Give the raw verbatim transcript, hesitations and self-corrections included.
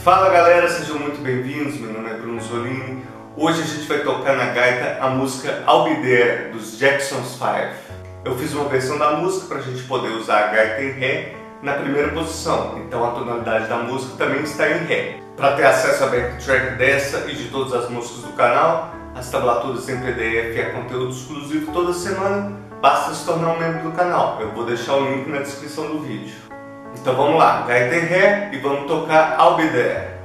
Fala galera, sejam muito bem-vindos, meu nome é Bruno Zolini. Hoje a gente vai tocar na gaita a música I'll Be There, dos Jackson's Five. Eu fiz uma versão da música para a gente poder usar a gaita em Ré na primeira posição, então a tonalidade da música também está em Ré. Para ter acesso à backtrack dessa e de todas as músicas do canal, as tablaturas em P D F e a conteúdo exclusivo toda semana, basta se tornar um membro do canal. Eu vou deixar o link na descrição do vídeo. Então vamos lá, gaita em Ré e vamos tocar I'll Be There.